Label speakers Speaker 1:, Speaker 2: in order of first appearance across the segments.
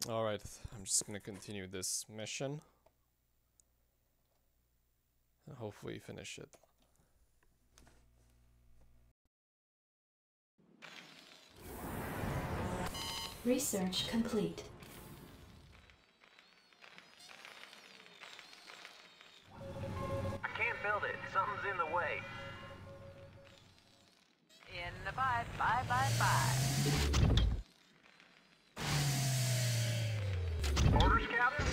Speaker 1: Alright, I'm just gonna continue this mission. And hopefully finish it.
Speaker 2: Research complete.
Speaker 3: I can't build it. Something's in the way.
Speaker 4: In the 5.
Speaker 3: Orders, Captain?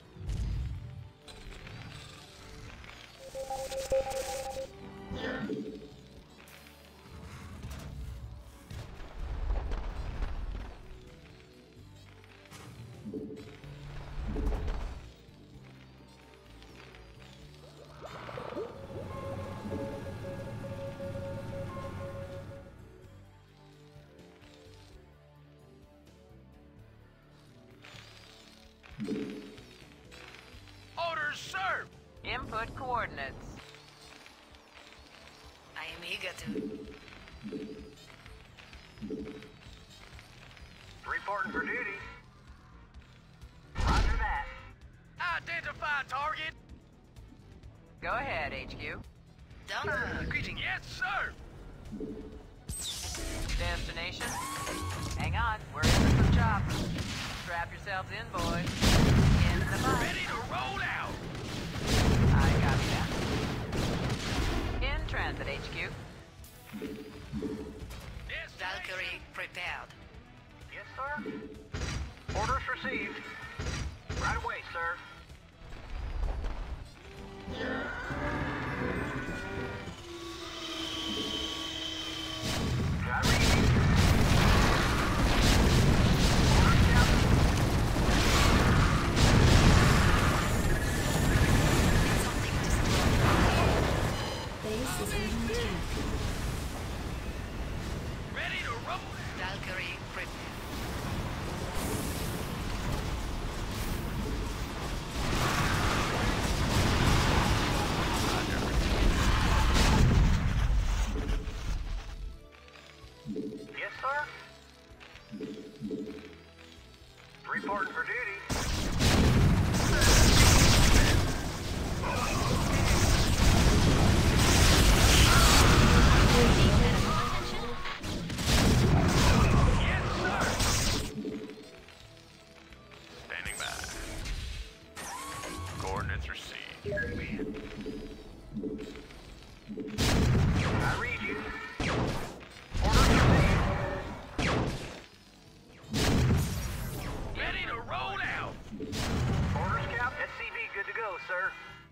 Speaker 5: Orders, sir!
Speaker 4: Input coordinates.
Speaker 6: I am eager to.
Speaker 3: Reporting for duty. Roger that.
Speaker 5: Identify target!
Speaker 4: Go ahead, HQ.
Speaker 6: Done.
Speaker 5: Greeting, yes, sir!
Speaker 4: Destination? Hang on, we're in for some chops. Strap yourselves in, boys. In the 5.
Speaker 5: Ready to roll out!
Speaker 4: I copy that. In transit, HQ.
Speaker 6: Valkyrie prepared.
Speaker 3: Yes, sir? Orders received. Right away, sir. I read you. Orders, Captain?
Speaker 6: Something destroyed.
Speaker 2: Base is under attack.
Speaker 5: Ready to roll out!
Speaker 6: Valkyrie prepared.
Speaker 3: Yes, sir? Reporting for duty.
Speaker 5: Yes, sir! Standing by. Coordinates received.
Speaker 3: I read you. Orders received.
Speaker 5: Ready to roll out!
Speaker 3: Orders, Cap. SCV good to go, sir.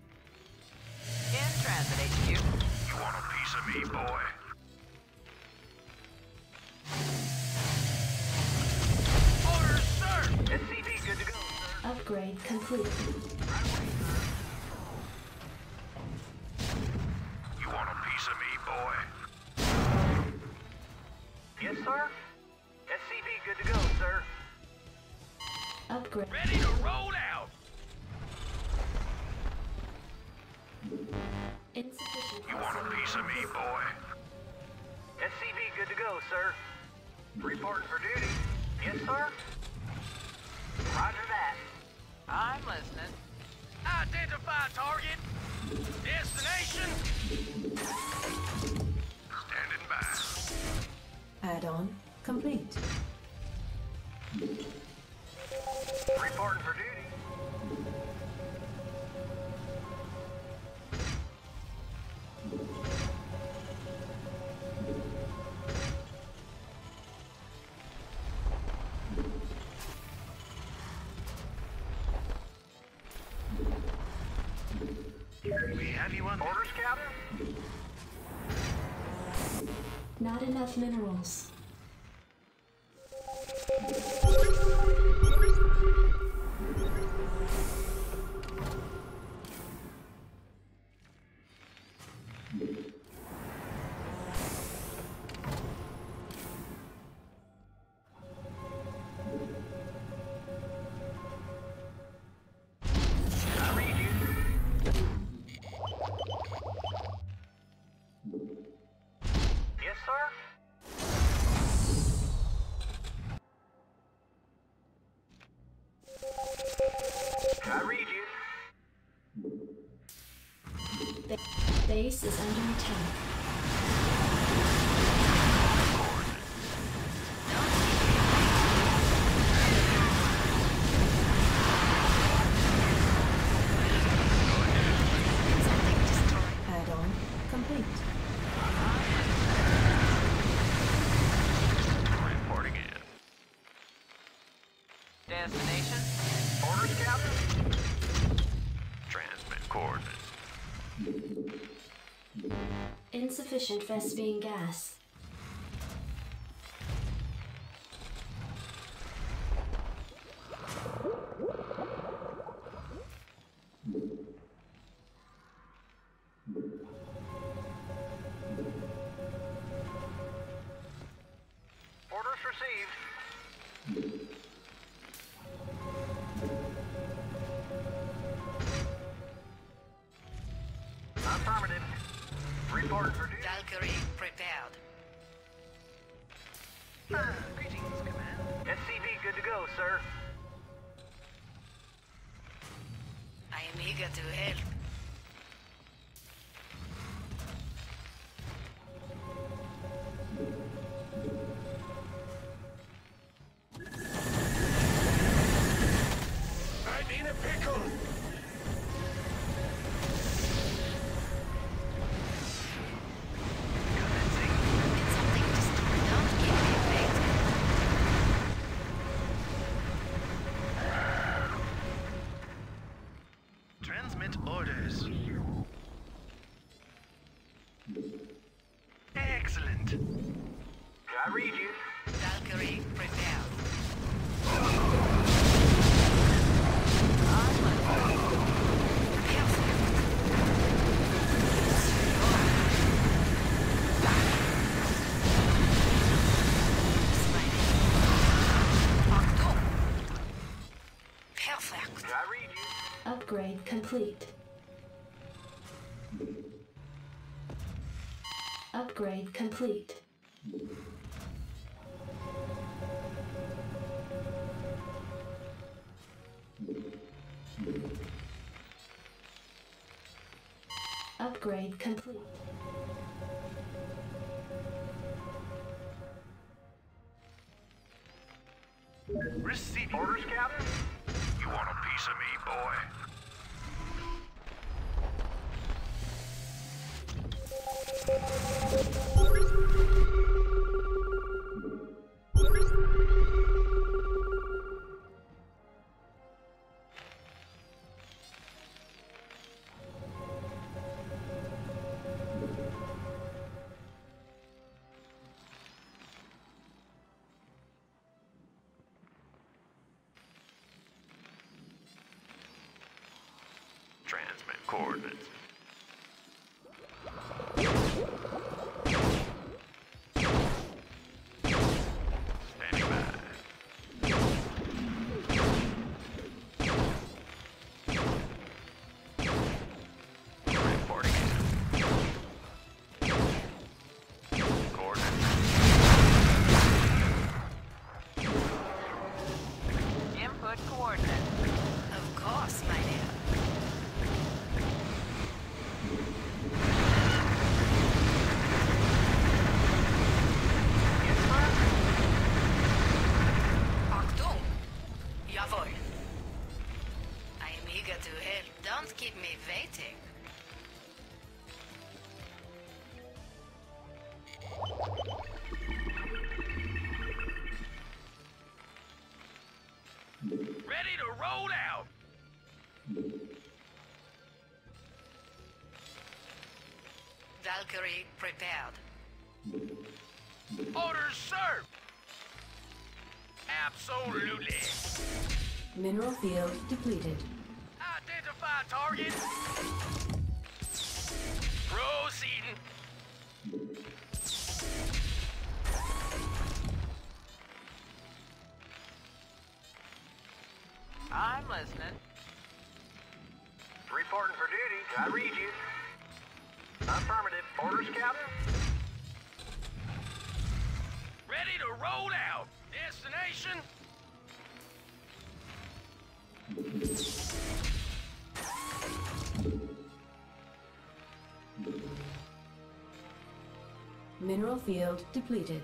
Speaker 4: In transit, HQ.
Speaker 5: You want a piece of me, boy? Orders, sir!
Speaker 3: SCV good to go, sir.
Speaker 2: Upgrade complete.
Speaker 3: Right away, sir.
Speaker 5: You want a piece of me, boy?
Speaker 3: Yes, sir? SCV good to go, sir.
Speaker 2: Upgrade.
Speaker 5: Ready to roll out!
Speaker 2: Insufficient.
Speaker 5: You want a piece of me, boy?
Speaker 3: SCV good to go, sir. Reporting for duty. Yes, sir? Roger that.
Speaker 4: I'm listening.
Speaker 5: Identify target! Destination! Standing by.
Speaker 2: Add-on complete.
Speaker 3: Reporting for duty.
Speaker 5: We have you on
Speaker 3: Orders, Captain?
Speaker 2: Not enough minerals.
Speaker 3: I read you. Yes, sir?
Speaker 2: base is under attack.
Speaker 6: Something destroyed.
Speaker 2: Add-on complete.
Speaker 5: Reporting in.
Speaker 4: Destination?
Speaker 3: Orders, Captain?
Speaker 5: Transmit coordinates.
Speaker 2: Insufficient Vespine gas.
Speaker 3: Orders received. Affirmative. Reporting for duty.
Speaker 6: Valkyrie prepared.
Speaker 3: Greetings, Command. SCV good to go, sir.
Speaker 6: I am eager to help.
Speaker 5: I'm in a pickle.
Speaker 6: Something destroyed. Don't give me fate.
Speaker 5: Transmit orders. Excellent.
Speaker 3: I read you.
Speaker 6: Valkyrie prepared. Perfect.
Speaker 3: I read you.
Speaker 2: Upgrade complete. Upgrade complete. Upgrade complete.
Speaker 5: Receiving.
Speaker 3: Orders, Captain?
Speaker 5: You want a piece of me, boy? Transmit coordinates. Standing by. Reporting in. Coordinates.
Speaker 4: Input coordinates.
Speaker 6: Of course, my dear. Achtung! Jawohl. I am eager to help. Don't keep me waiting.
Speaker 5: Ready to roll out.
Speaker 6: Valkyrie prepared.
Speaker 5: Orders served. Absolutely.
Speaker 2: Mineral field depleted.
Speaker 5: Identify target. Proceeding.
Speaker 4: I'm listening.
Speaker 3: Reporting for duty. I read you. Affirmative. Orders, Captain?
Speaker 5: Ready to roll out. Destination?
Speaker 2: Mineral field depleted.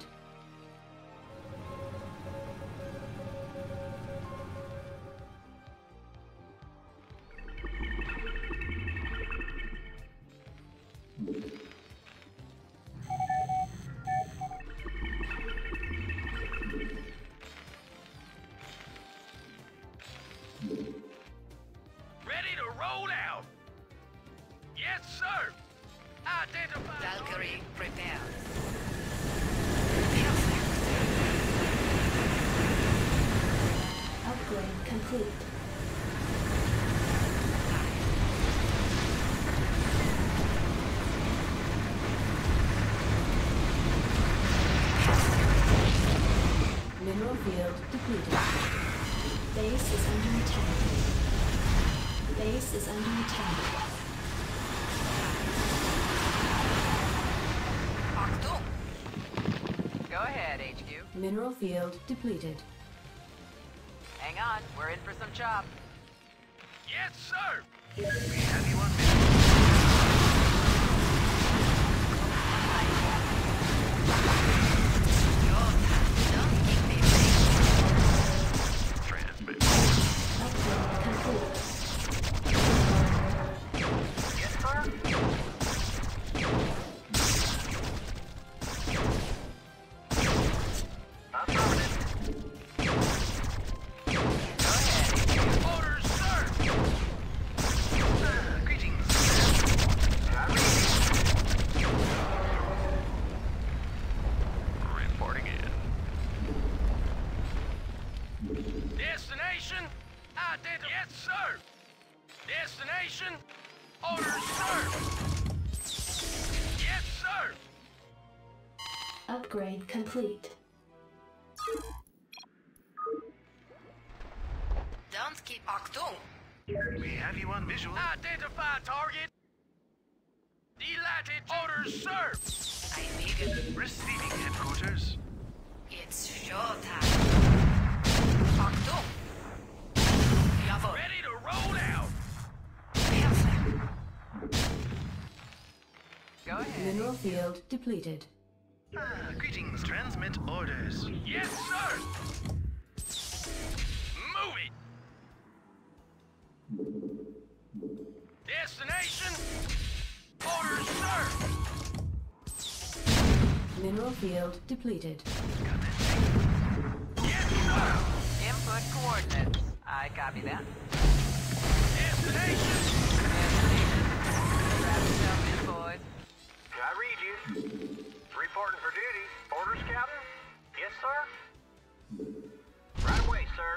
Speaker 5: Ready to roll out. Yes, sir. Identify.
Speaker 6: Valkyrie, prepare.
Speaker 2: Upgrade complete. Mineral field depleted. Base is under attack. Base is under attack.
Speaker 4: Achtung! Go ahead, HQ.
Speaker 2: Mineral field depleted.
Speaker 4: Hang on, we're in for some chop.
Speaker 5: Yes, sir.
Speaker 3: We have you on mission.
Speaker 6: Don't keep me
Speaker 3: Transmit.
Speaker 2: Upgrade complete.
Speaker 3: Yes, sir. Affirmative.
Speaker 4: Go ahead.
Speaker 5: Orders, sir.
Speaker 3: Greetings. I read you. Reporting in.
Speaker 5: Destination. Identify. Yes, sir. Destination. Orders, sir. Yes, sir.
Speaker 2: Upgrade complete.
Speaker 6: Don't keep Achtung!
Speaker 3: We have you on visual.
Speaker 5: Identify target. Delighted. Orders, sir.
Speaker 6: I am eager.
Speaker 3: Receiving headquarters.
Speaker 6: It's showtime. Achtung! Jawohl.
Speaker 5: Ready to roll out.
Speaker 6: Perfect.
Speaker 4: Go ahead.
Speaker 2: Mineral field depleted.
Speaker 3: Greetings. Transmit orders.
Speaker 5: Yes, sir. Move it. Destination. Orders, sir.
Speaker 2: Mineral field depleted.
Speaker 5: Yes, sir.
Speaker 4: Input coordinates. I copy that.
Speaker 5: Destination.
Speaker 4: Destination. Grab yourself in, boys.
Speaker 3: I read you. Reporting for duty. Orders, Captain? Yes, sir. Right away, sir.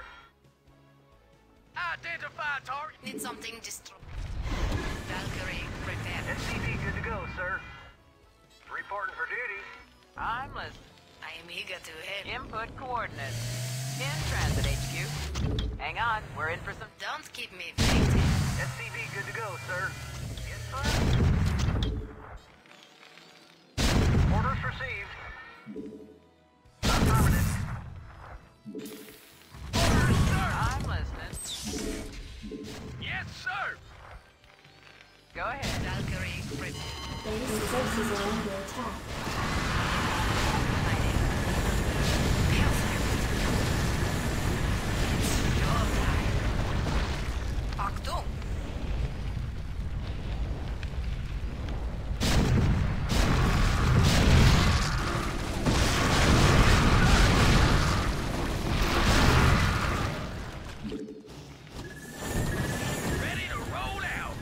Speaker 5: Identify target.
Speaker 6: Need something destroyed. Valkyrie, prepare.
Speaker 3: SCV good to go, sir. Reporting for duty.
Speaker 4: I'm listening.
Speaker 6: I am eager to help.
Speaker 4: Input coordinates. In transit, HQ. Hang on, we're in for some...
Speaker 6: Don't keep me waiting.
Speaker 3: SCV good to go, sir. Yes, sir. Orders received. Affirmative.
Speaker 5: Orders, sir.
Speaker 4: I'm listening.
Speaker 5: Yes, sir.
Speaker 4: Go ahead.
Speaker 6: Valkyrie, prepare.
Speaker 2: Base forces are under attack.
Speaker 6: Achtung!
Speaker 5: Ready to roll out.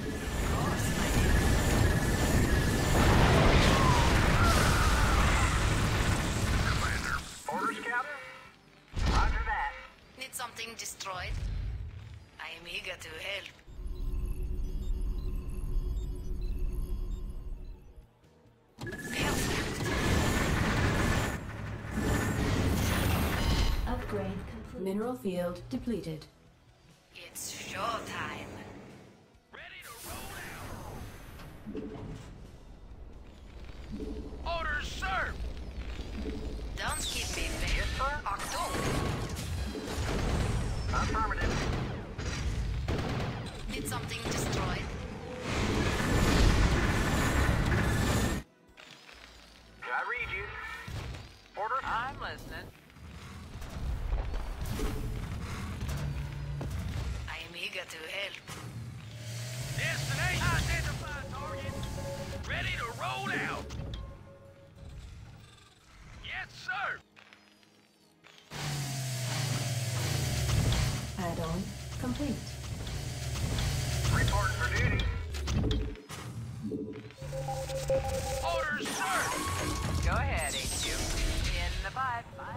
Speaker 3: Orders, Captain? Roger that.
Speaker 6: Need something destroyed? I am eager to help. Perfect.
Speaker 2: Upgrade complete. Mineral field depleted.
Speaker 6: It's showtime.
Speaker 5: Ready to roll out. Orders, sir.
Speaker 6: Don't keep me waiting.
Speaker 3: Yes, sir.
Speaker 6: Achtung!
Speaker 3: Affirmative.
Speaker 6: Need something destroyed?
Speaker 3: I read you. orders?
Speaker 4: I'm listening.
Speaker 6: I am eager to help.
Speaker 5: Destination identified target. Ready to roll out. Yes, sir.
Speaker 2: Add-on complete.
Speaker 3: Reporting for duty.
Speaker 5: Orders, sir.
Speaker 4: Go ahead, HQ. In the 5. 5.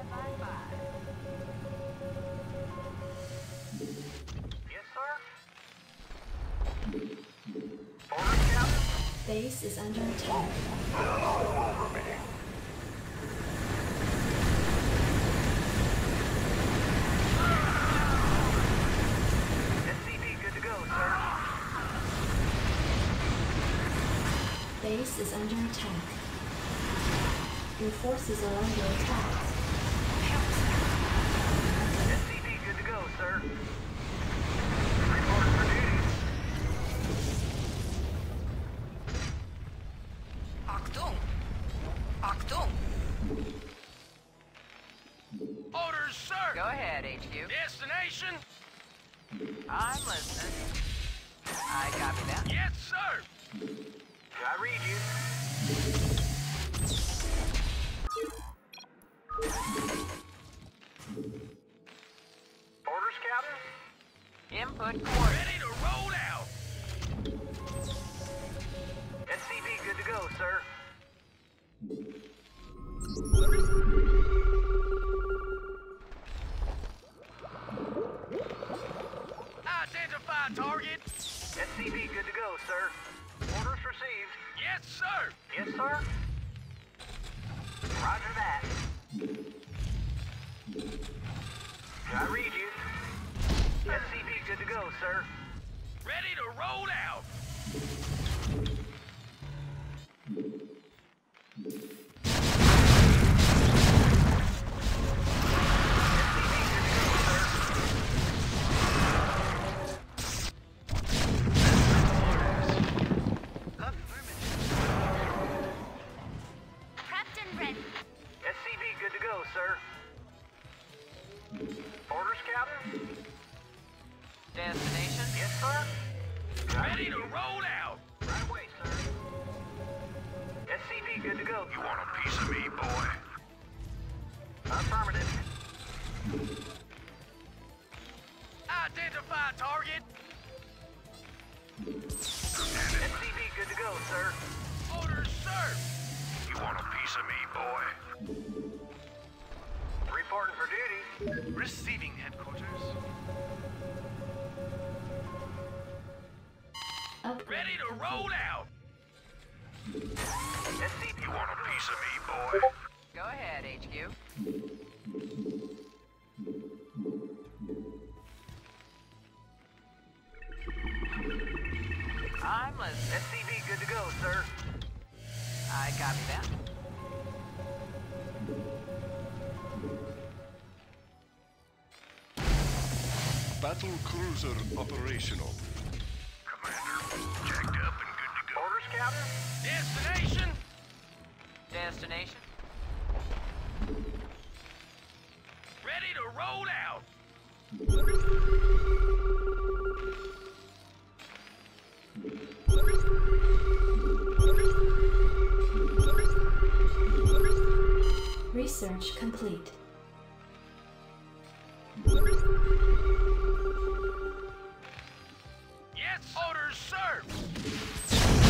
Speaker 3: Yes, sir. Orders, Captain.
Speaker 2: Base is under attack.
Speaker 3: SCV good to go, sir.
Speaker 2: Base is under attack. Your forces are under attack.
Speaker 3: SCV good to go, sir. Reporting for duty.
Speaker 6: Achtung! Achtung!
Speaker 5: Orders, sir.
Speaker 4: Go ahead, HQ.
Speaker 5: Destination.
Speaker 4: I'm listening. I copy that.
Speaker 5: Yes, sir.
Speaker 3: I read you. Orders, Captain.
Speaker 4: Input coordinates.
Speaker 5: Ready to roll out.
Speaker 3: SCV good to go, sir.
Speaker 5: Identify target.
Speaker 3: SCV good to go, sir. Orders received.
Speaker 5: Yes, sir.
Speaker 3: Yes, sir. Roger that. I read you. SCV good to go, sir.
Speaker 5: Ready to roll out.
Speaker 6: Captain ready.
Speaker 3: SCV good to go, sir. Orders, Captain?
Speaker 4: Destination.
Speaker 3: Yes, sir.
Speaker 5: Ready to roll out.
Speaker 3: Right away, sir. SCV good to go.
Speaker 5: You want a piece of me, boy?
Speaker 3: Affirmative.
Speaker 5: Identify target.
Speaker 3: SCV good to go, sir.
Speaker 5: Orders, sir. You want a piece of me, boy?
Speaker 3: Reporting for duty.
Speaker 5: Receiving headquarters.
Speaker 2: Upgrade.
Speaker 5: Ready to roll out.
Speaker 3: SCV.
Speaker 5: You want a piece of me, boy?
Speaker 4: Go ahead, HQ. I'm listening.
Speaker 3: SCV good to go, sir.
Speaker 4: I copy that.
Speaker 7: Battle cruiser operational.
Speaker 5: Commander, jacked up and good to go.
Speaker 3: Orders, Captain?
Speaker 5: Destination.
Speaker 4: Destination.
Speaker 5: Ready to roll out.
Speaker 2: Research complete.
Speaker 5: Yes, orders, sir.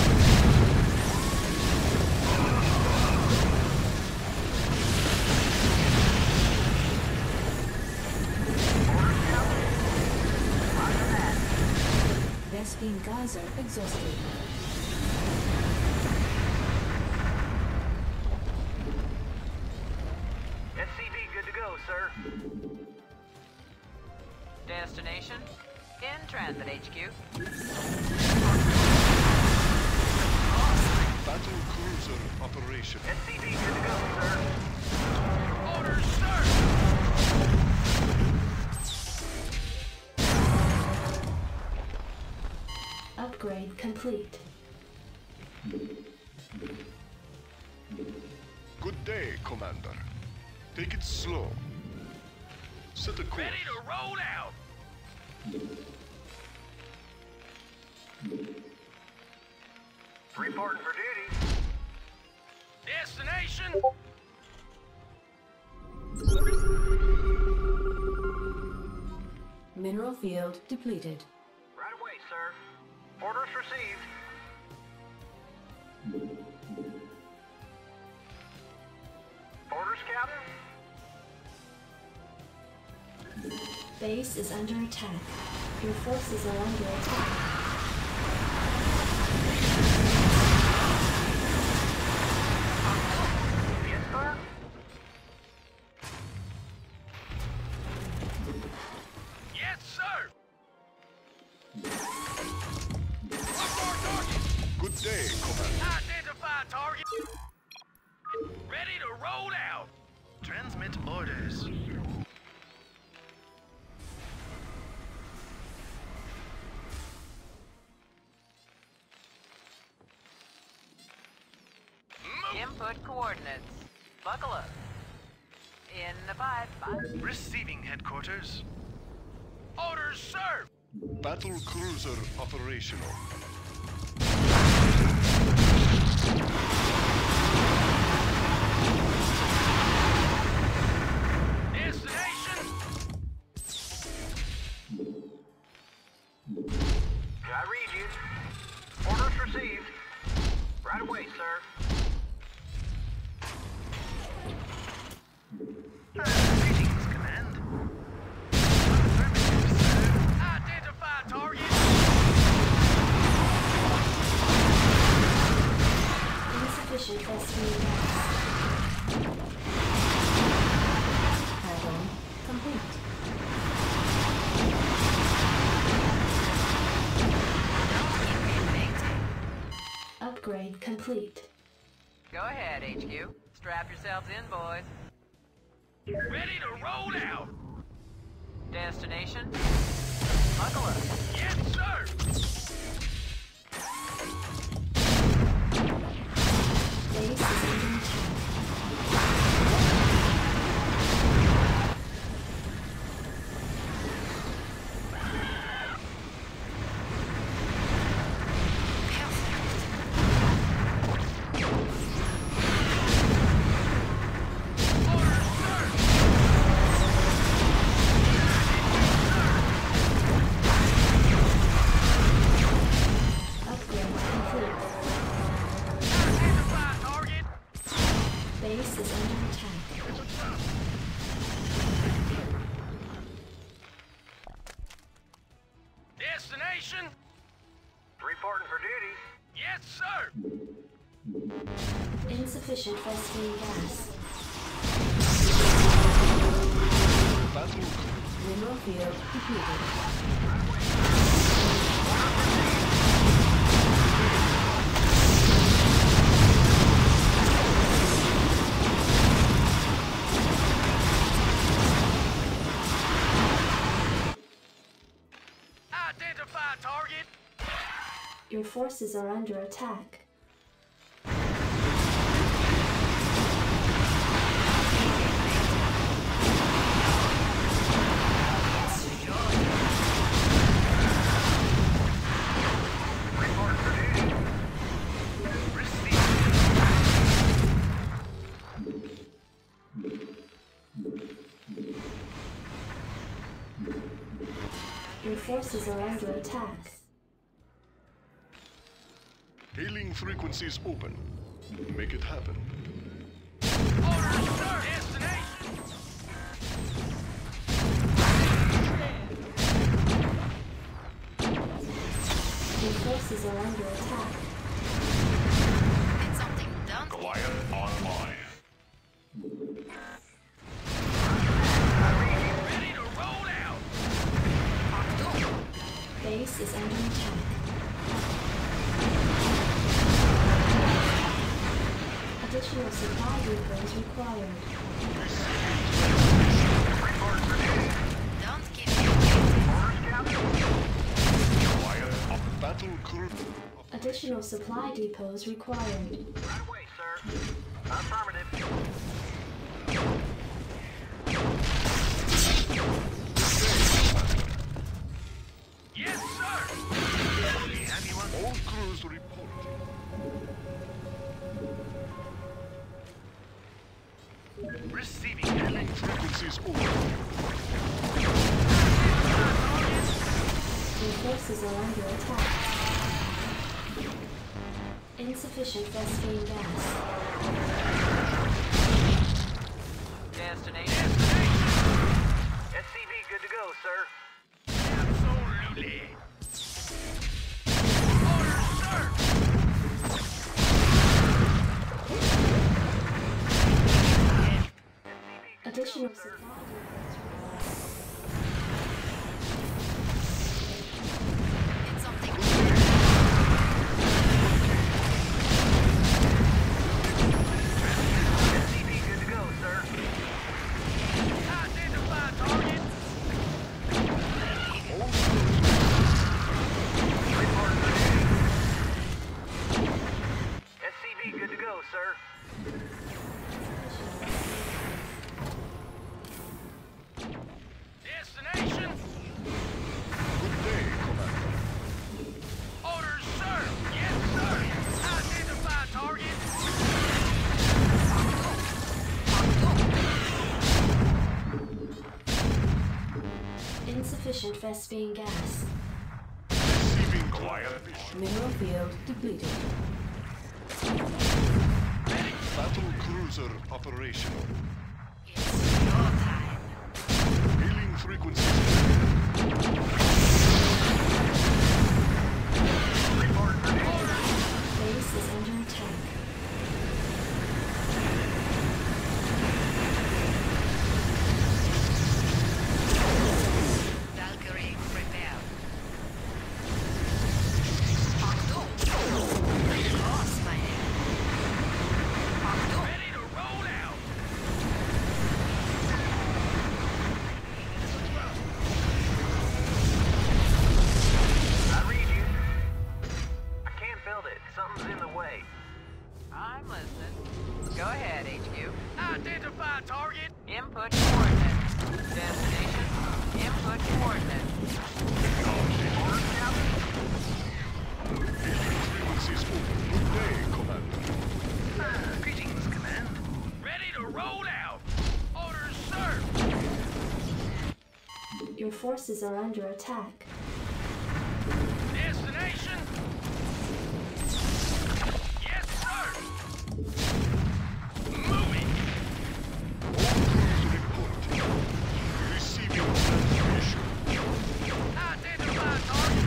Speaker 2: Vespine geyser exhausted.
Speaker 3: SCV good to go, sir.
Speaker 4: Destination. In transit, HQ.
Speaker 7: Battle cruiser operation.
Speaker 3: SCV good to go, sir.
Speaker 5: Orders, sir.
Speaker 2: Upgrade complete.
Speaker 7: Good day, Commander. Take it slow. Set a course.
Speaker 5: Ready to roll out.
Speaker 3: Reporting for duty.
Speaker 5: Destination.
Speaker 2: Mineral field depleted.
Speaker 3: Right away, sir. Orders received. Orders, Captain?
Speaker 2: Base is under attack. Your forces are under attack.
Speaker 3: Yes, sir.
Speaker 5: Yes, sir. Look for target.
Speaker 7: Good day, Commander.
Speaker 5: Identify target. Ready to roll out.
Speaker 8: Transmit orders.
Speaker 4: Input coordinates. Buckle up. In the 5.
Speaker 8: Receiving headquarters.
Speaker 5: Orders, sir.
Speaker 7: Battle cruiser operational.
Speaker 5: Destination.
Speaker 3: I read you. Orders received. Right away, sir.
Speaker 8: Greetings, Command. Affirmative, sir.
Speaker 5: Identify target.
Speaker 2: Insufficient rescue gas. Add-on complete. Upgrade complete.
Speaker 4: Go ahead, HQ. Strap yourselves in, boys.
Speaker 5: Ready to roll out.
Speaker 4: Destination. Buckle up.
Speaker 5: Yes, sir.
Speaker 2: Base is under attack. Upgrade complete.
Speaker 5: Identify target.
Speaker 2: Base is under attack.
Speaker 5: Destination.
Speaker 3: Reporting for duty.
Speaker 5: Yes, sir.
Speaker 2: Insufficient rescue gas.
Speaker 7: Battle
Speaker 2: Mineral field depleted.
Speaker 5: Identify target.
Speaker 2: Your forces are under attack.
Speaker 3: Reporting for duty.
Speaker 2: Your forces are under attack.
Speaker 7: hailing frequencies open. Make it happen.
Speaker 5: Orders, sir. Destination.
Speaker 2: Your forces are under attack.
Speaker 6: Get something done.
Speaker 7: Goliath online.
Speaker 5: Ready to roll out.
Speaker 2: Base is under attack. Additional supply depots required.
Speaker 6: Don't keep me waiting.
Speaker 7: Goliath up. Battle crew.
Speaker 2: Additional supply depots required.
Speaker 3: Right away, sir. Affirmative.
Speaker 8: Receiving
Speaker 7: Hailing frequencies open.
Speaker 2: Your forces are under attack. Insufficient Vespene gas.
Speaker 4: Destination.
Speaker 3: SCV good to go, sir.
Speaker 5: Absolutely. Orders, sir.
Speaker 2: Additional supply.
Speaker 6: It's something.
Speaker 3: SCV good to go, sir.
Speaker 5: Identify target.
Speaker 3: Reporting for duty. SCV good to go, sir.
Speaker 5: Destination.
Speaker 7: Good day, Commander.
Speaker 5: Orders, sir. Yes, sir. Identify target.
Speaker 2: Insufficient Vespene gas.
Speaker 7: Receiving quiet mission.
Speaker 2: Mineral field depleted.
Speaker 7: Battle cruiser operational.
Speaker 6: It's your time.
Speaker 7: Hailing frequencies.
Speaker 3: Reporting for duty.
Speaker 2: Base is under attack.
Speaker 6: Valkyrie prepared. Lost my name.
Speaker 5: Ready to roll out.
Speaker 3: I read you. I can't build it. Something's in the way.
Speaker 4: I'm listening. Go ahead, HQ.
Speaker 5: Identify target.
Speaker 4: Input coordinates. Destination. Input coordinates.
Speaker 3: Orders, Captain.
Speaker 7: Hailing frequencies open. Good day, Commander.
Speaker 8: Greetings, Command.
Speaker 5: Ready to roll out. Orders, sir.
Speaker 2: Your forces are under attack.
Speaker 5: Destination. Yes, sir. Moving.
Speaker 7: Report. Receiving transmission.
Speaker 5: Identify target.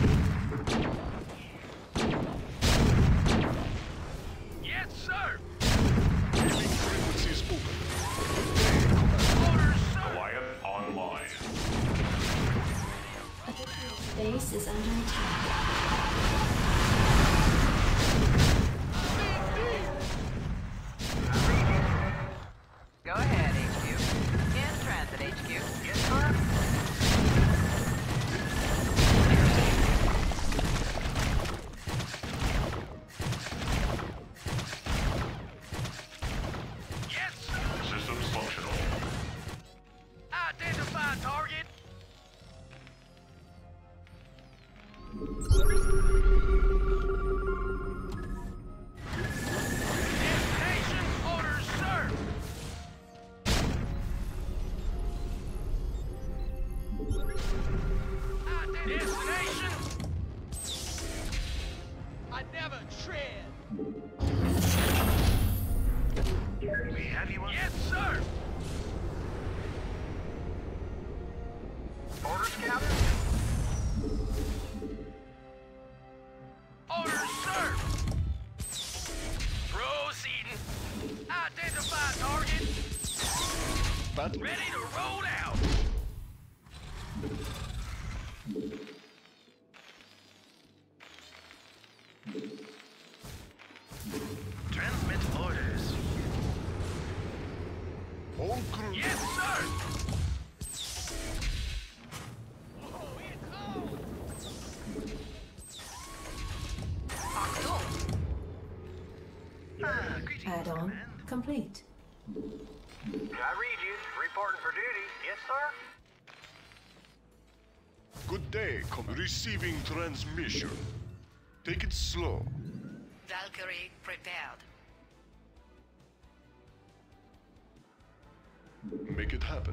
Speaker 5: Yes, sir.
Speaker 7: Hailing frequencies open. Good day, Commander.
Speaker 5: Orders, sir.
Speaker 7: Quiet online.
Speaker 2: Base is under attack.
Speaker 4: Go ahead, HQ. In transit, HQ.
Speaker 3: Yes, sir.
Speaker 5: Yes, sir.
Speaker 7: Systems functional.
Speaker 5: Identify target. Destination. Orders, sir. Destination. I never tread.
Speaker 8: We have you on.
Speaker 5: Yes, sir.
Speaker 3: Orders, Captain.
Speaker 5: Orders, sir. Proceeding. Identify target.
Speaker 7: Battle.
Speaker 5: Ready to roll out.
Speaker 8: Transmit orders.
Speaker 7: All crew.
Speaker 5: Yes, sir.
Speaker 8: Greetings,
Speaker 2: Add-on
Speaker 8: Command.
Speaker 2: complete.
Speaker 3: I read you. Reporting for duty. Yes, sir.
Speaker 7: Good day, receiving transmission. Take it slow.
Speaker 6: Valkyrie prepared.
Speaker 7: Make it happen.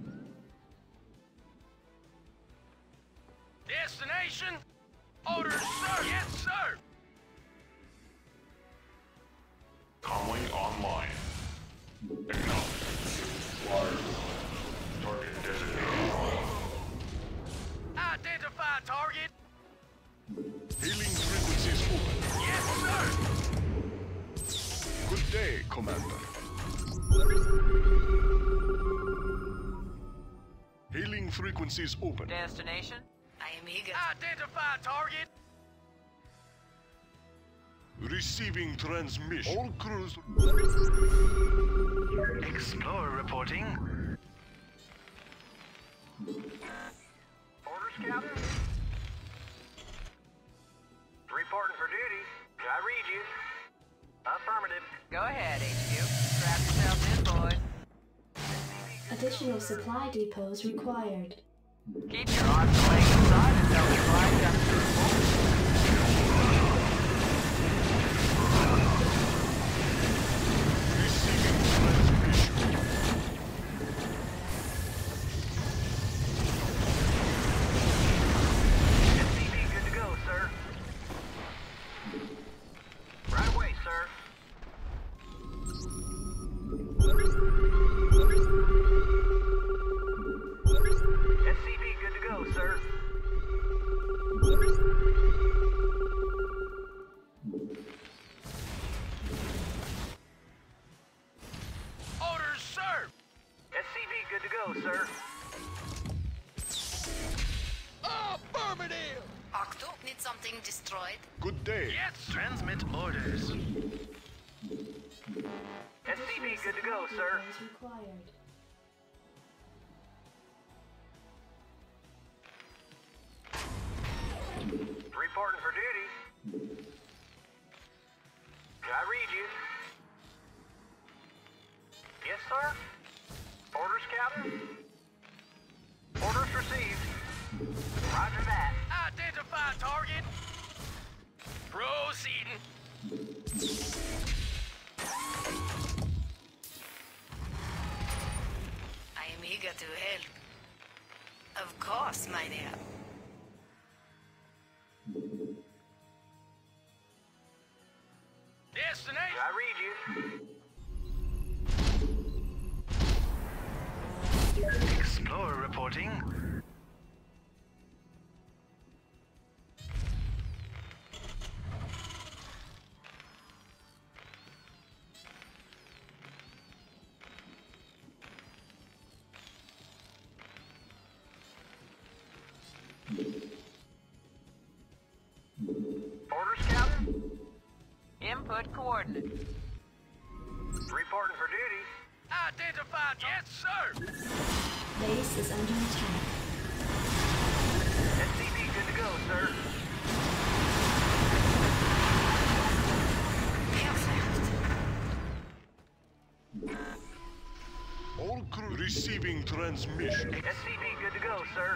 Speaker 5: Destination? Orders, sir. Yes, sir.
Speaker 7: Comlink online. Acknowledged. Wired. Target designated.
Speaker 5: Identify target.
Speaker 7: Hailing frequencies open.
Speaker 5: Yes, sir.
Speaker 7: Good day, Commander. Hailing frequencies open.
Speaker 4: Destination?
Speaker 6: I am eager.
Speaker 5: Identify target.
Speaker 7: Receiving transmission. All crews.
Speaker 8: Explorer reporting.
Speaker 3: Orders, Captain? Reporting for duty. Can I read you? Affirmative.
Speaker 4: Go ahead, HQ. Strap yourselves in, boys.
Speaker 2: Additional supply depots required.
Speaker 4: Keep your arms and legs inside until we fly up to the full.
Speaker 7: Receiving transmission.
Speaker 3: SCV good to go, sir. Right away, sir. SCV good to go, sir.
Speaker 5: Orders, sir.
Speaker 3: SCV good to go, sir.
Speaker 5: Affirmative.
Speaker 6: Octo, need something destroyed?
Speaker 7: Good day.
Speaker 5: Yes, sir.
Speaker 8: Transmit orders.
Speaker 3: SCV good to go, sir.
Speaker 2: Depots required.
Speaker 3: Reporting for duty. Can I read you? Yes, sir. Orders, Captain? Orders received. Roger that.
Speaker 5: Identify target. Proceeding.
Speaker 6: I am eager to help. Of course, my dear.
Speaker 5: Destination.
Speaker 3: Can I read you?
Speaker 8: Explorer reporting.
Speaker 3: Orders, Captain?
Speaker 4: Input coordinates.
Speaker 3: Reporting for duty.
Speaker 5: Identify. Yes, sir.
Speaker 2: Base is under attack.
Speaker 3: SCV good to go, sir.
Speaker 6: Perfect.
Speaker 7: All crew receiving transmission.
Speaker 3: SCV good to go, sir.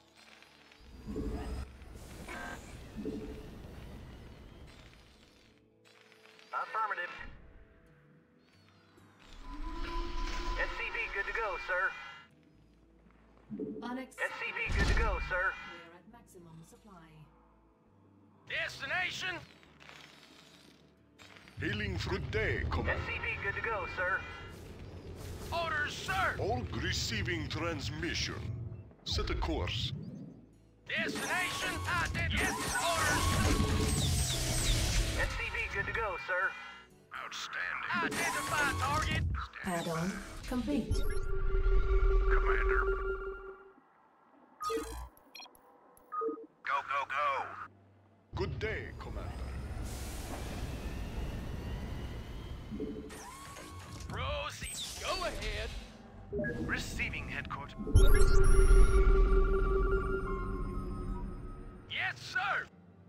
Speaker 3: Affirmative. SCV good to go, sir. SCV good to go, sir.
Speaker 2: We're at maximum supply.
Speaker 5: Destination.
Speaker 7: Hailing for good day, Commander.
Speaker 3: SCV good to go, sir.
Speaker 5: Orders, sir.
Speaker 7: All receiving transmission. Set a course.
Speaker 5: Destination. Yes, orders.
Speaker 3: SCV good to go, sir.
Speaker 8: Outstanding.
Speaker 5: Identify target.
Speaker 2: Add-on complete.
Speaker 8: Commander. Go, go, go.
Speaker 7: Good day, Commander.
Speaker 5: Proceed. Go ahead.
Speaker 8: Receiving headquarters.
Speaker 5: Yes, sir.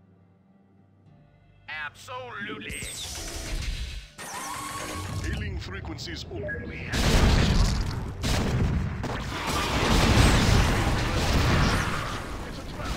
Speaker 5: Absolutely.
Speaker 7: Hailing frequencies open.
Speaker 8: We have position.
Speaker 7: It's a trap.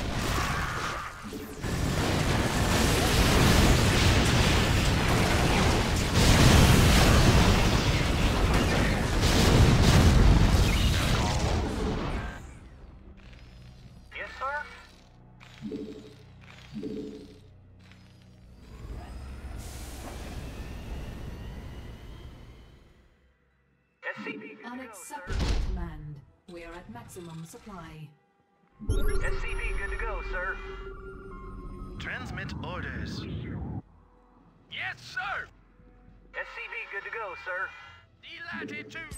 Speaker 9: Unacceptable, Command. We are at maximum supply.
Speaker 3: SCV good to go, sir.
Speaker 8: Transmit orders.
Speaker 5: Yes, sir.
Speaker 3: SCV good to go, sir.
Speaker 5: Delighted to.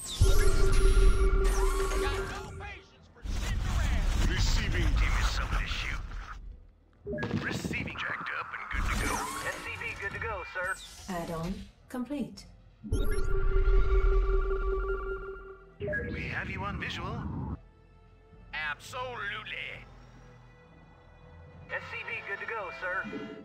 Speaker 5: Got no patience for sitting around.
Speaker 7: Receiving.
Speaker 8: Give me some of this shoot. Receiving jacked up and good to go.
Speaker 3: SCV good to go, sir.
Speaker 9: Add-on complete.
Speaker 8: We have you on visual.
Speaker 5: Absolutely.
Speaker 3: SCV good to go, sir.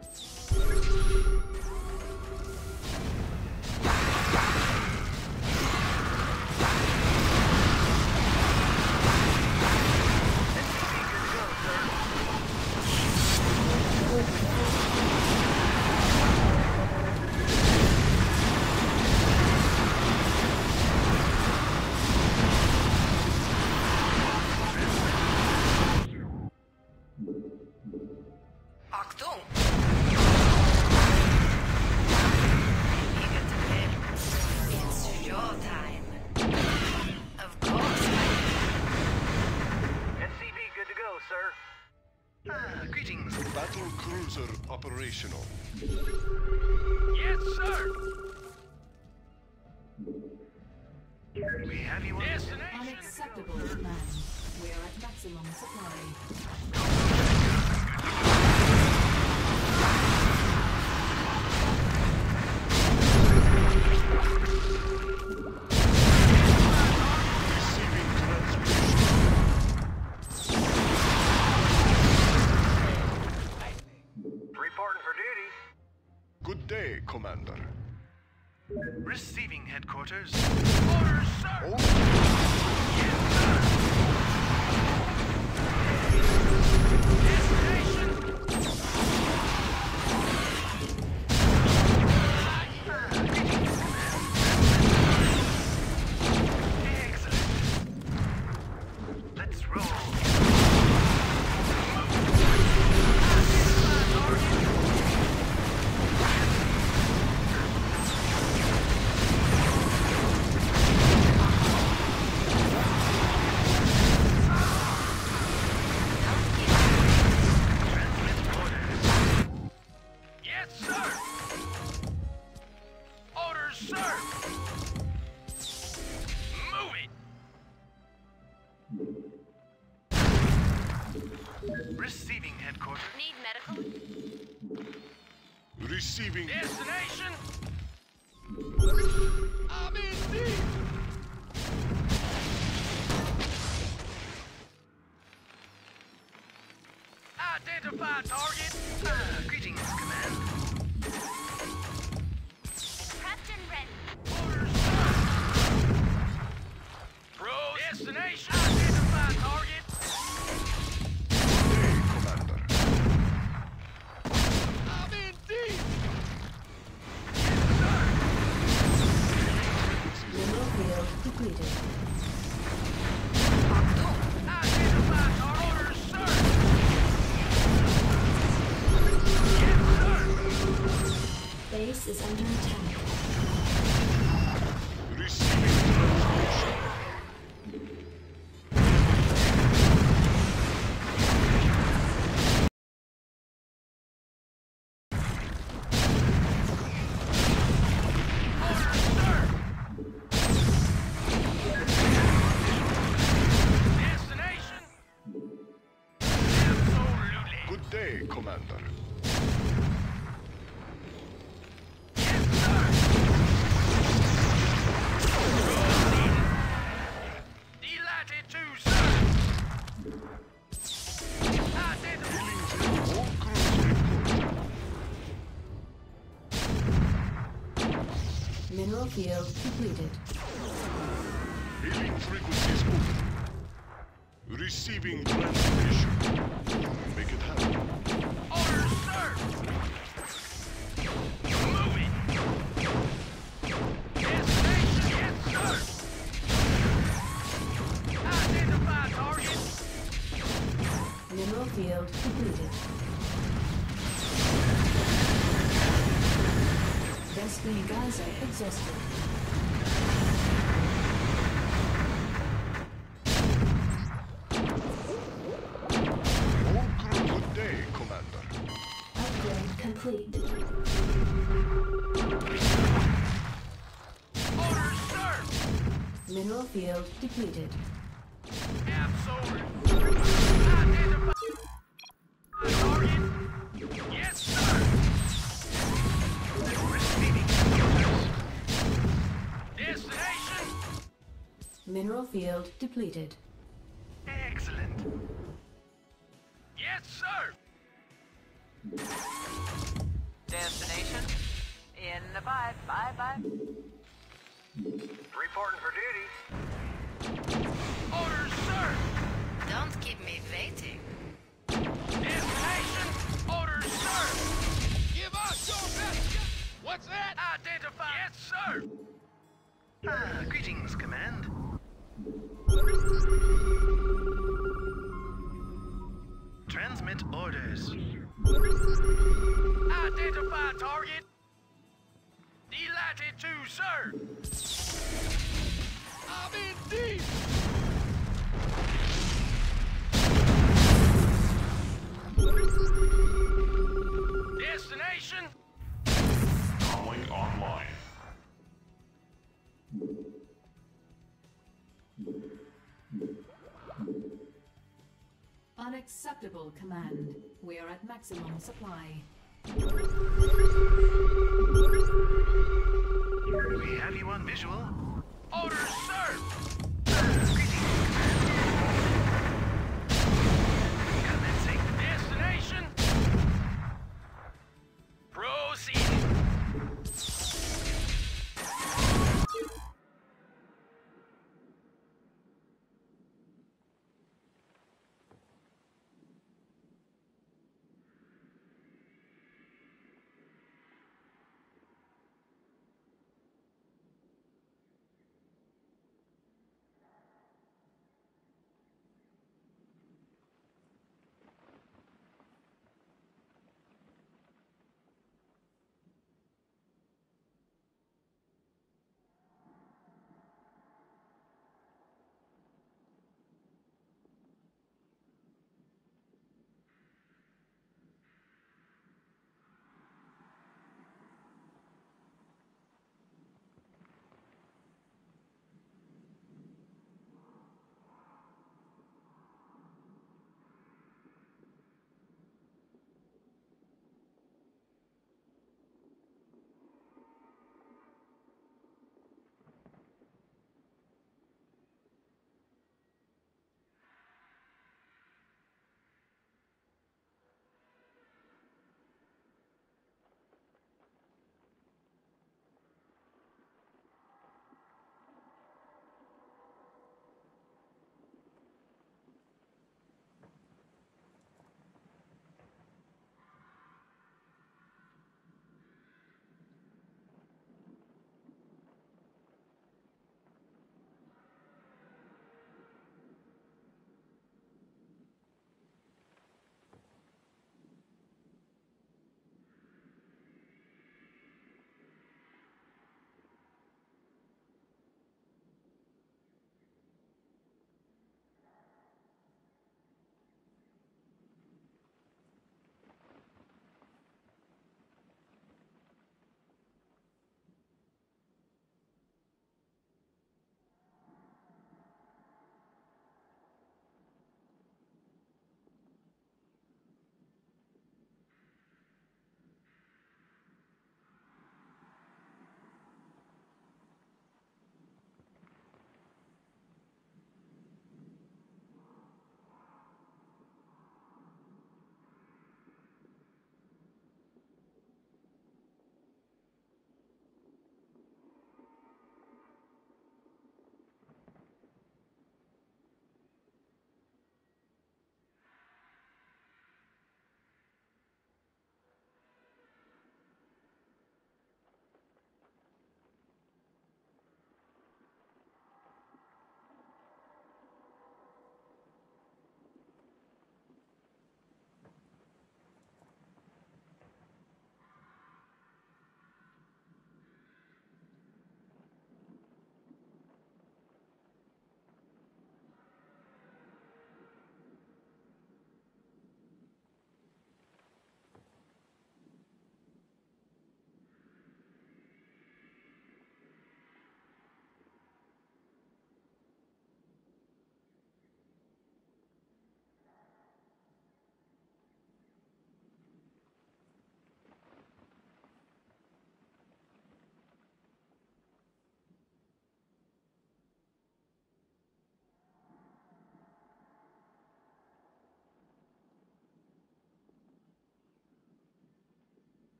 Speaker 6: Achtung! Eager to help. It's your time. Of course,
Speaker 3: SCV good to go, sir.
Speaker 8: Greetings.
Speaker 7: Battle cruiser operational.
Speaker 5: Yes, sir.
Speaker 8: We have you on
Speaker 5: Destination.
Speaker 9: Unacceptable, Command. We are at maximum supply.
Speaker 7: Receiving transmission.
Speaker 3: Reporting for duty.
Speaker 7: Good day, Commander.
Speaker 8: Receiving headquarters.
Speaker 5: Orders, sir.
Speaker 7: Oh,
Speaker 5: Destination.
Speaker 8: Excellent. Let's roll. Transmit orders.
Speaker 5: Yes, sir. Orders, sir. Move it.
Speaker 8: Receiving headquarters.
Speaker 6: Need medical?
Speaker 7: receiving.
Speaker 5: Destination. I'm in deep. Identify target.
Speaker 8: Greetings, Command.
Speaker 6: Captain Ren.
Speaker 5: Orders, sir. Pros. Destination. Identify target.
Speaker 7: Day, Commander.
Speaker 5: I'm in deep.
Speaker 9: Mineral field depleted.
Speaker 5: Identify target. Orders, sir. Yes, sir.
Speaker 2: Base is under attack.
Speaker 7: Receiving transmission.
Speaker 5: Orders, sir. Destination. Absolutely.
Speaker 7: Good day, Commander.
Speaker 5: Yes, sir. Delighted to, sir. Identify.
Speaker 7: All crews report.
Speaker 9: Mineral field depleted.
Speaker 7: Hailing frequencies open. Receiving transmission. Make it happen.
Speaker 5: Orders, sir. Move it. Destination, yes, sir. Identify target.
Speaker 9: Mineral field depleted. Best Gaza exhausted.
Speaker 2: complete.
Speaker 5: Orders, sir!
Speaker 9: Mineral field depleted.
Speaker 5: Absolutely. Identify target. Yes, sir!
Speaker 8: Receiving orders.
Speaker 5: Destination?
Speaker 9: Mineral field depleted.
Speaker 8: Excellent.
Speaker 5: Yes, sir!
Speaker 4: Destination? In the 5. Bye.
Speaker 3: Reporting for duty.
Speaker 5: Orders, sir!
Speaker 6: Don't keep me waiting.
Speaker 5: Destination? Orders, sir! Give us your best! What's that? Identify! Yes, sir!
Speaker 8: Greetings, Command. Transmit orders.
Speaker 5: Identify target! Delighted to, sir! I'm in deep! Destination?
Speaker 7: Comlink online.
Speaker 9: Unacceptable, Command. We are at maximum supply.
Speaker 8: We have you on visual.
Speaker 5: Orders, sir!
Speaker 8: Commencing.
Speaker 5: Destination? Proceeding.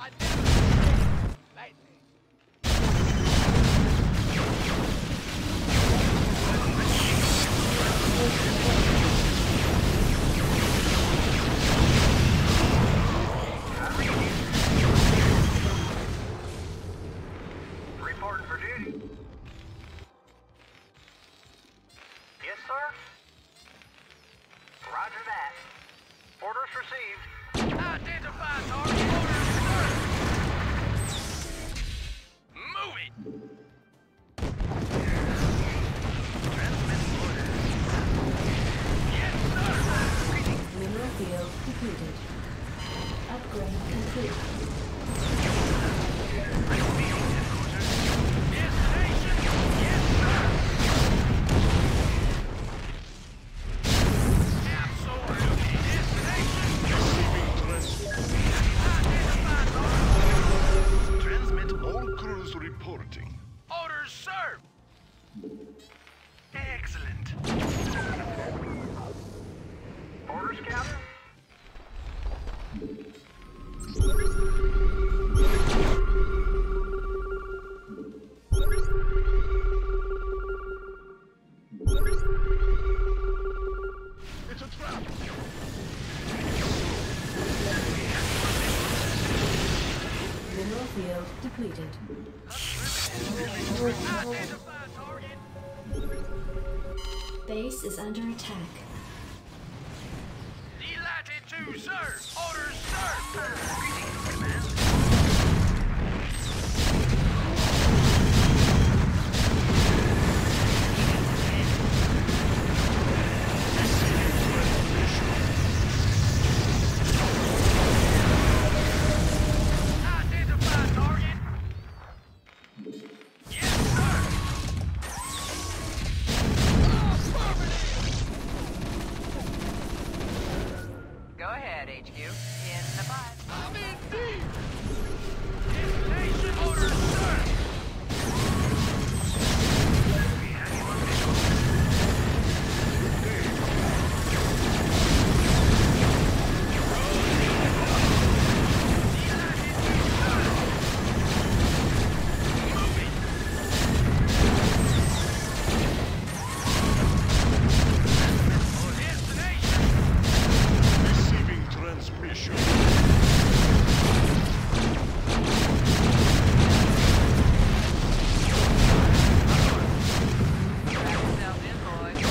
Speaker 3: Reporting for duty. Yes, sir? Roger that. Orders received.
Speaker 5: Identify target. Orders, sir. Move it. Transmitting orders. Yes, sir.
Speaker 9: Mineral field depleted.
Speaker 2: Upgrade complete.
Speaker 5: Receiving headquarters. Destination. Yes, sir. Absolutely. Destination. Identify target.
Speaker 7: Transmit all crews reporting.
Speaker 5: Orders, sir. Excellent.
Speaker 3: Orders, Captain?
Speaker 7: It's a trap.
Speaker 9: Mineral field depleted.
Speaker 5: Identify target.
Speaker 2: Base is under attack.
Speaker 5: Delighted to, sir. Orders, sir. Greetings, command. Identify target. Yes, sir.
Speaker 4: Go ahead, HQ. In the pipe.
Speaker 5: I'm in deep. Destination orders, sir. We have you on visual. Delighted to, sir. Move it. Destination.
Speaker 7: Receiving transmission.
Speaker 4: Strap yourself in, boys.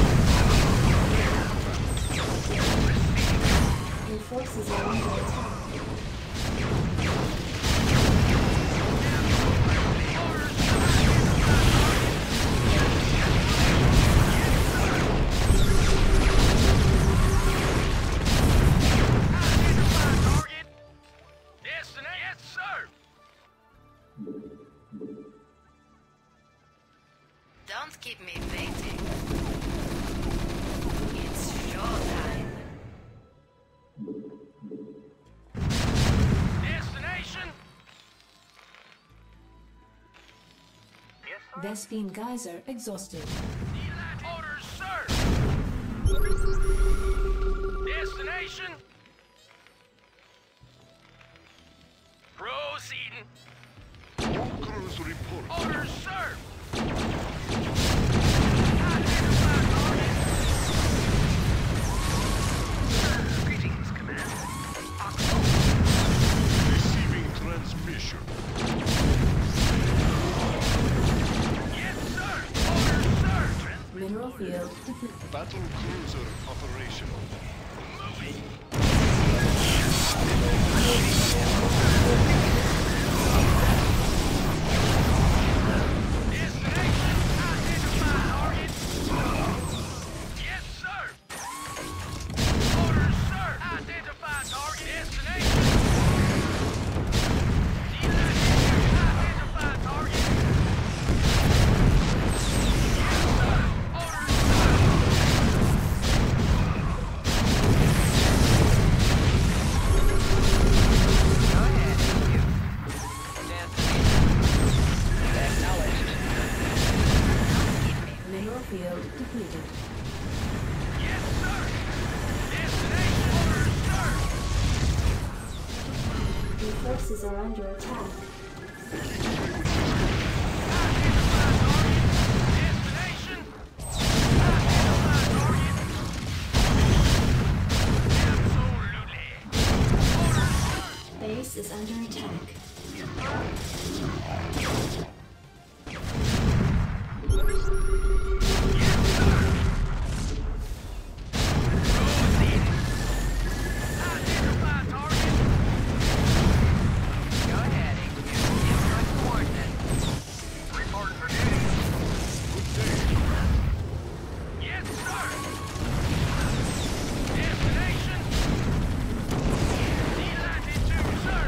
Speaker 2: Your forces are under attack.
Speaker 5: Identify target. Destination. Yes, sir.
Speaker 6: Don't keep me waiting. It's showtime.
Speaker 5: Destination.
Speaker 3: Yes, sir?
Speaker 9: Vespine geyser exhausted.
Speaker 5: Orders, sir. Destination. Proceeding.
Speaker 7: All crews reporting.
Speaker 5: Orders, sir. Identify target. Greetings, command.
Speaker 7: Receiving transmission.
Speaker 5: Yes, sir. Orders, sir.
Speaker 9: Mineral field depleted.
Speaker 7: Battle cruiser operational.
Speaker 5: Moving. Destination. Identify target. Yes, sir. Orders, sir. Identify target. Destination. Identify target. Yes, sir. Orders, sir.
Speaker 2: forces are under attack.
Speaker 5: Destination! Identify target! Absolutely!
Speaker 2: Base is under attack.
Speaker 5: Identify target!
Speaker 4: Go ahead, HQ. Give us coordinates.
Speaker 3: Reporting for duty.
Speaker 5: Yes, sir! Destination! D-latitude, sir!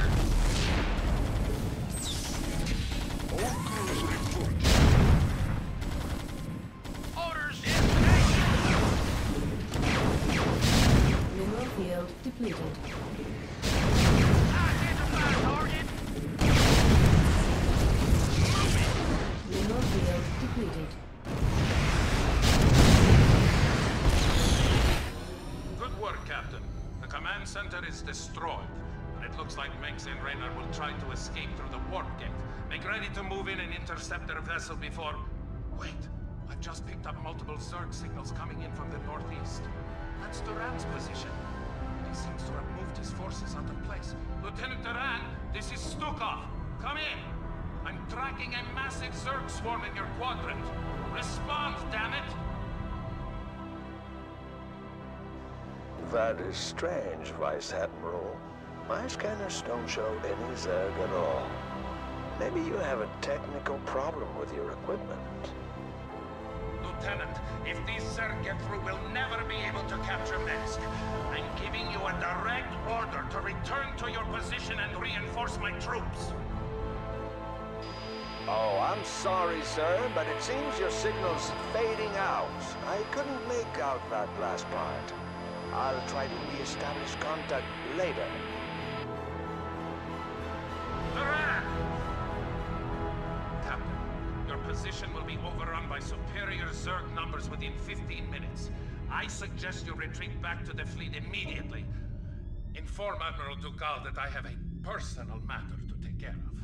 Speaker 7: All crews report.
Speaker 5: Orders! Destination!
Speaker 9: Mineral field depleted.
Speaker 5: Identify target!
Speaker 9: Mineral field depleted.
Speaker 8: Good work, Captain. The command center is destroyed. But it looks like Mengsk and Raynor will try to escape through the warp gate. Make ready to move in and intercept their vessel before... Wait. I've just picked up multiple Zerg signals coming in from the northeast. That's Duran's position. He seems to have moved his forces out of place. Lieutenant Duran, this is Stukov. Come in. I'm tracking a massive Zerg swarm in your quadrant. Respond, damn it!
Speaker 10: That is strange, Vice Admiral. My scanners don't show any Zerg at all. Maybe you have a technical problem with your equipment.
Speaker 8: Lieutenant, if these Zerg get through, we'll never be able to capture Mengsk. I'm giving you a direct order to return to your position and reinforce my troops.
Speaker 10: Oh, I'm sorry, sir, but it seems your signal's fading out. I couldn't make out that last part. I'll try to re-establish contact later.
Speaker 8: Duran! Captain, your position will be overrun by superior Zerg numbers within 15 minutes. I suggest you retreat back to the fleet immediately. Inform Admiral Dugal that I have a personal matter to take care of.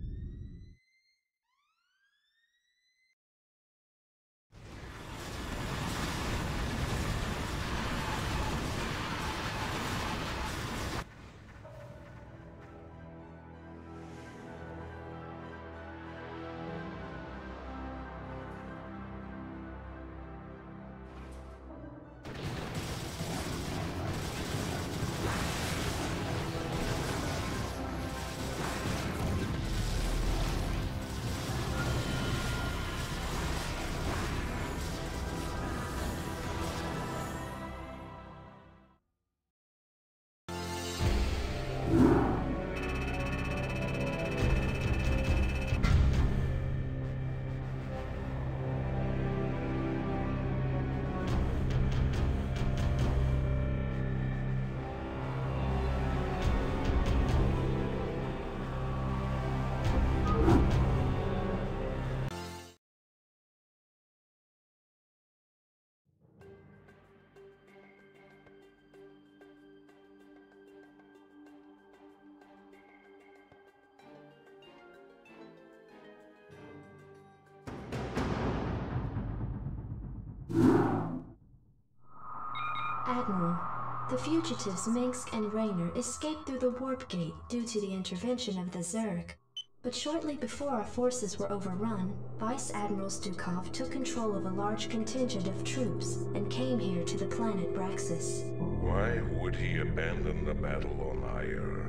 Speaker 2: Admiral, the fugitives Mengsk and Raynor escaped through the warp gate due to the intervention of the Zerg. But shortly before our forces were overrun, Vice Admiral Stukov took control of a large contingent of troops and came here to the planet Braxis.
Speaker 11: Why would he abandon the battle on Aiur?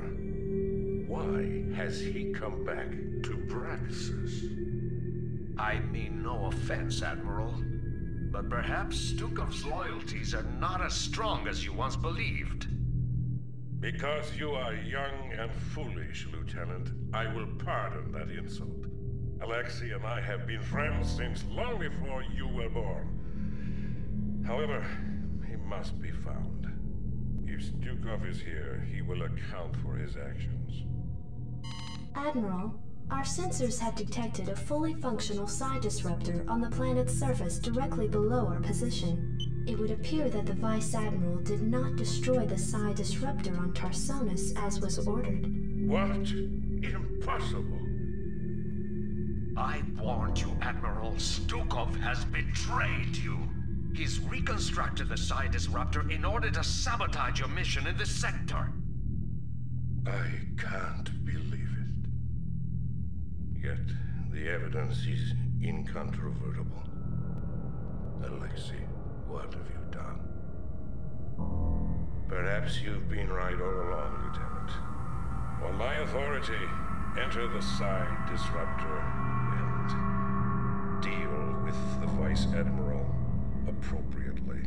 Speaker 11: Why has he come back to Braxis?
Speaker 10: I mean no offense, Admiral, but perhaps Stukov's loyalties are not as strong as you once believed.
Speaker 11: Because you are young and foolish, Lieutenant, I will pardon that insult. Alexei and I have been friends since long before you were born. However, he must be found. If Stukov is here, he will account for his actions.
Speaker 2: Admiral, our sensors have detected a fully functional psi disruptor on the planet's surface directly below our position. It would appear that the Vice Admiral did not destroy the psi disruptor on Tarsonis as was ordered.
Speaker 11: What? Impossible.
Speaker 10: I warned you, Admiral. Stukov has betrayed you. He's reconstructed the Psi Disruptor in order to sabotage your mission in this sector.
Speaker 11: I can't believe it. Yet, the evidence is incontrovertible. Alexei, what have you done? Perhaps you've been right all along, Lieutenant. On my authority, enter the Psi Disruptor and deal with the Vice Admiral appropriately.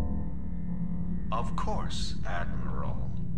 Speaker 10: Of course, Admiral.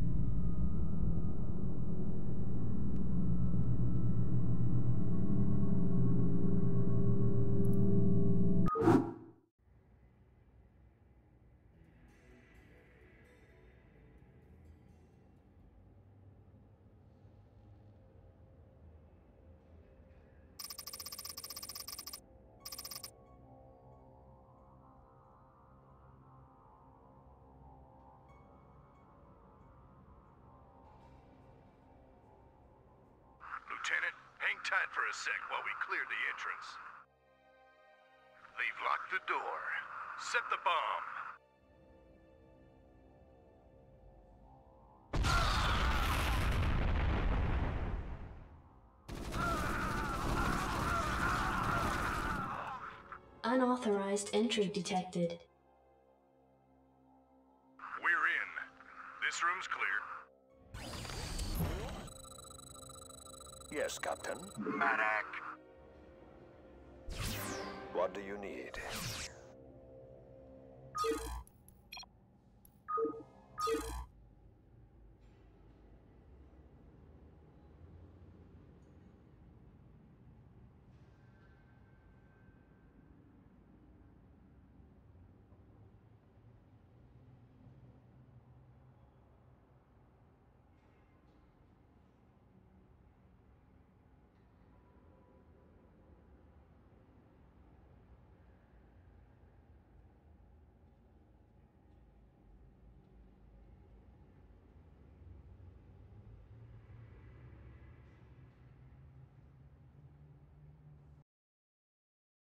Speaker 5: Lieutenant, hang tight for a sec while we clear the entrance. They've locked the door. Set the bomb.
Speaker 2: Unauthorized entry detected.
Speaker 5: We're in. This room's clear.
Speaker 10: Yes, Captain.
Speaker 3: Madak.
Speaker 10: What do you need?